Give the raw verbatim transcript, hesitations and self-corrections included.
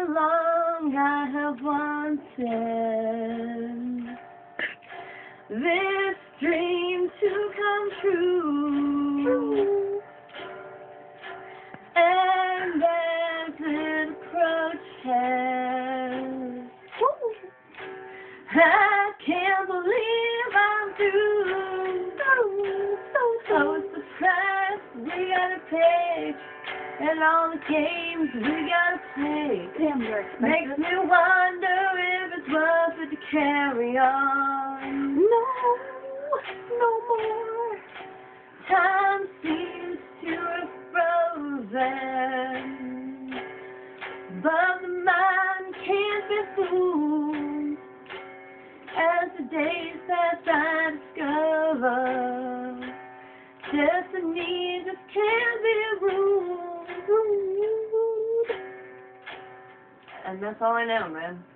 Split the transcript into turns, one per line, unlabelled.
long I have wanted this dream to come true, and as it approaches, I can't believe I'm through. So surprised we gotta pay, and all the games we gotta play.
Damn, you're expensive.
Makes me wonder if it's worth it to carry on.
No, no more.
Time seems to have frozen, but the mind can't be fooled. As the days pass, I discover destiny just can't be ruled. And that's all I know, man.